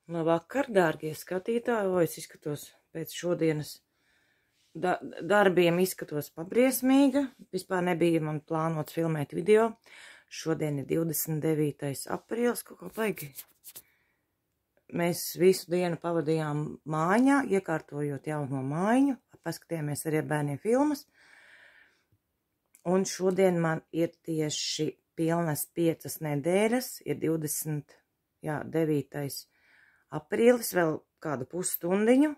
Labvakar, dārgie skatītāji, es izskatos pēc šodienas darbiem, izskatos pabriesmīga. Vispār nebija man plānots filmēt video. Šodien ir 29. aprīlis, kaut kā baigi. Mēs visu dienu pavadījām mājā, iekārtojot jauno mājiņu, paskatījāmies arī ar bērniem filmas. Un šodien man ir tieši pilnas 5 nedēļas, ir 29. aprīlis, vēl kādu pusstundiņu.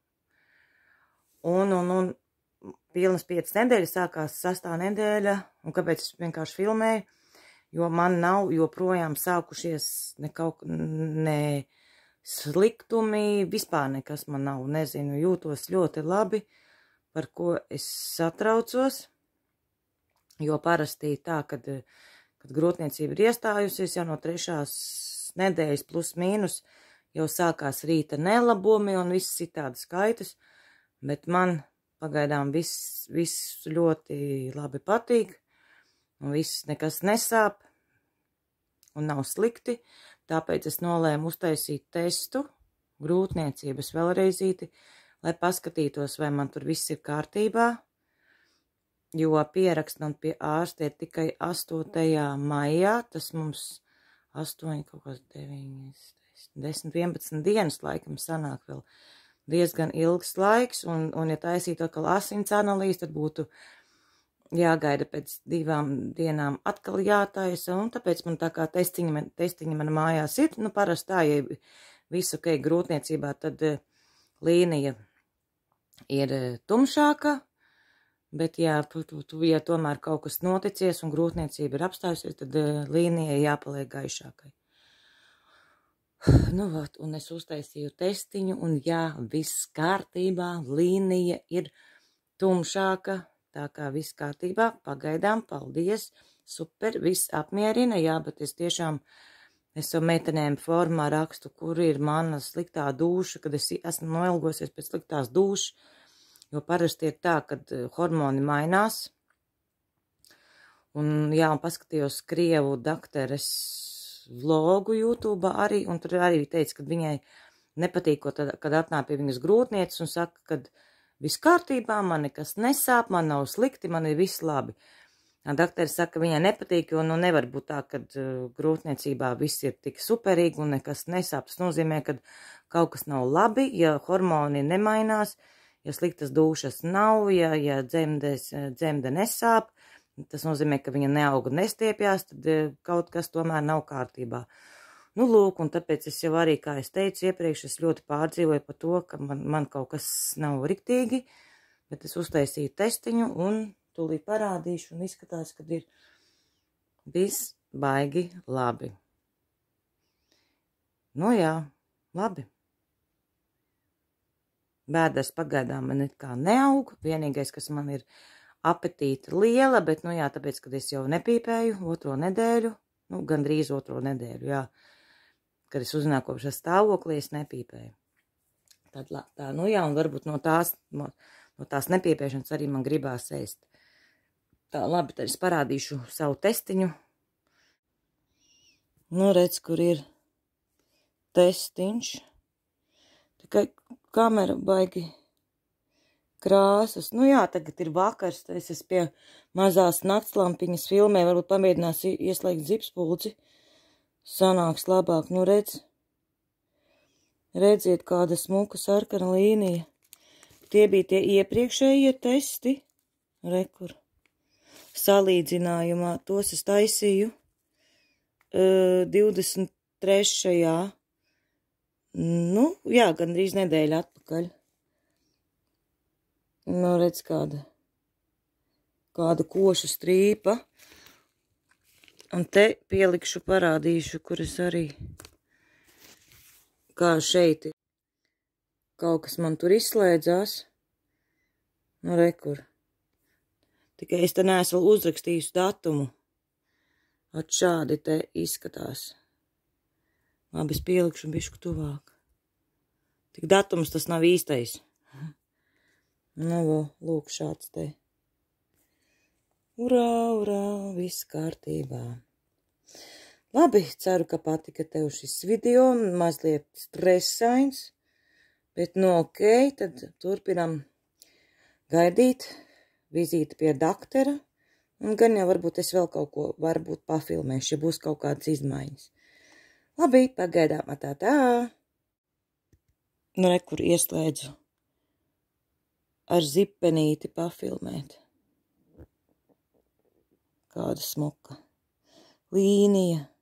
Un pilnas 5 nedēļas sākās 6. nedēļa, un kāpēc es vienkārši filmēju, jo man nav joprojām sākušies ne sliktumi, vispār nekas man nav, nezinu, jūtos ļoti labi, par ko es satraucos, jo parasti tā, kad grūtniecība ir iestājusies, jau no 3. nedēļas plus mīnus, jau sākās rīta nelabumi un viss citādi skaitas, bet man pagaidām viss ļoti labi patīk, un viss nekas nesāp, un nav slikti, tāpēc es nolēmu uztaisīt testu grūtniecības vēlreizīti, lai paskatītos, vai man tur viss ir kārtībā, jo pierakst man pie ārsta ir tikai 8. maijā, tas mums 8, kaut kāds 9, 10, 11 dienas laikam sanāk vēl diezgan ilgs laiks, un ja taisītu atkal asins analīzi, tad būtu jāgaida pēc 2 dienām atkal jātaisa, un tāpēc man tā kā testiņi man mājās ir, parasti tā, ja visu ok grūtniecībā, tad līnija ir tumšāka, bet ja tomēr kaut kas noticies un grūtniecība ir apstājusies, tad līnija jāpaliek gaišākai. Un es uztaisīju testiņu, un jā, viss kārtībā, līnija ir tumšāka, tā kā viss kārtībā, pagaidām, paldies, super, viss apmierina, jā, bet es tiešām, es jau meitenēm formā rakstu, kur ir mana sliktā dūša, kad es esmu noilgosies pēc sliktās dūšas, jo parasti ir tā, kad hormoni mainās, un jā, un paskatījos Krievu dakteres vlogu YouTube arī, un tur arī teica, ka viņai nepatīk, kad atnāk pie viņas grūtnieces un saka, kad viss kārtībā, man nekas nesāp, man nav slikti, man ir viss labi. Dakteris saka, ka viņai nepatīk, jo nevar būt tā, ka grūtniecībā viss ir tik superīgi un nekas nesāp. Tas nozīmē, ka kaut kas nav labi, ja hormoni nemainās, ja sliktas dūšas nav, ja dzemde nesāp, tas nozīmē, ka viņa neauga nestiepjās, tad kaut kas tomēr nav kārtībā. Lūk, un tāpēc es jau arī, kā es teicu iepriekš, es ļoti pārdzīvoju par to, ka man kaut kas nav riktīgi, bet es uztaisīju testiņu un tūlīt parādīšu un izskatās, kad ir viss baigi labi. Jā, labi. Bēdas pagaidām man it kā neaug, vienīgais, kas man ir apetīte liela, bet, jā, tāpēc, kad es jau nepīpēju 2. nedēļu, gandrīz 2. nedēļu, jā. Kad es uzzināju, kopš es stāvoklī, es nepīpēju. Tad tā, jā, un varbūt no tās nepīpēšanas arī man gribās ēst. Tā, labi, tad es parādīšu savu testiņu. Redz, kur ir testiņš. Tikai kamera baigi krāsas. Jā, tagad ir vakars, tad es pie mazās naktslampiņas filmē, varbūt pamēģinās ieslēgt zipspulci. Sanāks labāk, redziet, kāda smuka sarkana līnija. Tie bija tie iepriekšējie testi, rekur. Salīdzinājumā tos es taisīju 23. Jā, gandrīz nedēļa atpakaļ. Redz, kāda koša strīpa. Un te pielikšu, parādīšu, kur es arī, kā šeit ir. Kaut kas man tur izslēdzās. Rekur. Tikai es te neesmu vēl uzrakstījusi datumu. Šādi te izskatās. Labi, es pielikšu bišku tuvāk. Tik datums tas nav īstais. Lūk, šāds te. Urā, urā, viss kārtībā. Labi, ceru, ka patika tev šis video, mazliet stresains, bet ok, tad turpinam gaidīt vizīti pie doktora, un gan jau varbūt es vēl kaut ko varbūt pafilmēšu, ja būs kaut kādas izmaiņas. Labi, pagaidām tā. Nu, kur ieslēdzu ar zipenīti pafilmēt. Kāda smuka līnija.